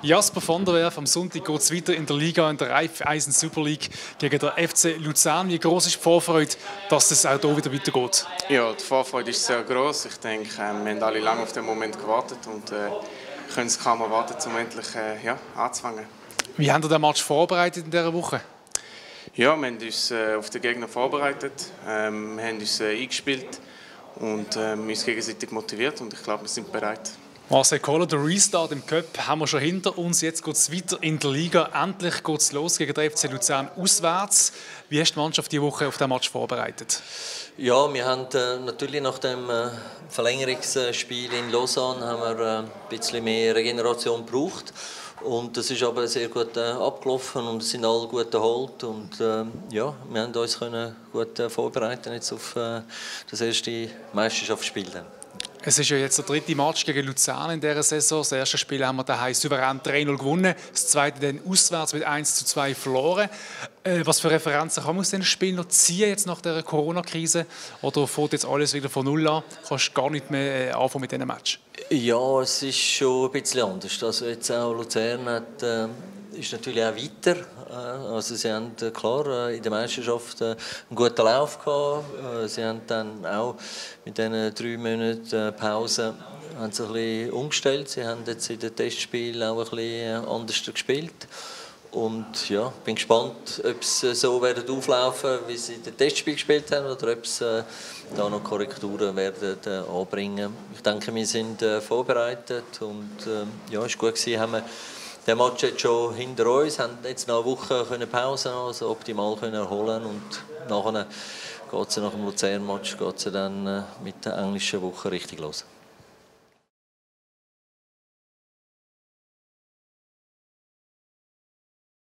Jasper van der Werf, am Sonntag geht es weiter in der Liga, in der Raiffeisen Super League gegen den FC Luzern. Wie groß ist die Vorfreude, dass es auch hier wieder weitergeht? Ja, die Vorfreude ist sehr groß. Ich denke, wir haben alle lange auf den Moment gewartet und können es kaum erwarten, um endlich anzufangen. Wie haben Sie den Match vorbereitet in dieser Woche? Ja, wir haben uns auf den Gegner vorbereitet, wir haben uns eingespielt und uns gegenseitig motiviert und ich glaube, wir sind bereit. Marcel Koller, der Restart im Cup haben wir schon hinter uns. Jetzt geht es weiter in der Liga. Endlich geht es los gegen den FC Luzern auswärts. Wie hast die Mannschaft diese Woche auf den Match vorbereitet? Ja, wir haben natürlich nach dem Verlängerungsspiel in Lausanne haben wir ein bisschen mehr Regeneration gebraucht. Und das ist aber sehr gut abgelaufen und es sind alle gut erholt. Und ja, wir haben uns gut vorbereiten jetzt auf das erste Meisterschaftsspiel. Es ist ja jetzt der dritte Match gegen Luzern in dieser Saison. Das erste Spiel haben wir daheim souverän 3-0 gewonnen, das zweite dann auswärts mit 1:2 verloren. Was für Referenzen kann man aus diesem Spiel noch ziehen jetzt nach der Corona-Krise? Oder fängt jetzt alles wieder von Null an? Kannst du gar nicht mehr anfangen mit diesem Match? Ja, es ist schon ein bisschen anders. Also jetzt auch Luzern ist natürlich auch weiter. Also sie haben klar in der Meisterschaft einen guten Lauf gehabt. Sie haben dann auch mit diesen 3 Monaten Pause haben sie ein bisschen umgestellt. Sie haben jetzt in den Testspielen auch ein bisschen anders gespielt. Und ja, bin gespannt, ob sie so werden auflaufen, wie sie in den Testspielen gespielt haben, oder ob sie da noch Korrekturen werden anbringen. Ich denke, wir sind vorbereitet und ja, es war gut gewesen, haben wir den Match jetzt schon hinter uns, haben jetzt noch eine Woche Pause haben, also optimal erholen und nachher geht es nach dem Luzern-Match dann mit der englischen Woche richtig los.